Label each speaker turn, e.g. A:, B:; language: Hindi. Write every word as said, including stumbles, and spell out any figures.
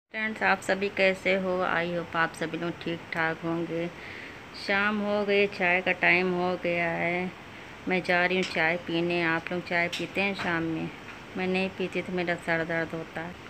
A: फ्रेंड्स, आप सभी कैसे हो? आई होप आप सभी लोग ठीक ठाक होंगे। शाम हो गई, चाय का टाइम हो गया है। मैं जा रही हूँ चाय पीने। आप लोग चाय पीते हैं शाम में? मैं नहीं पीती तो मेरा सर दर्द होता है।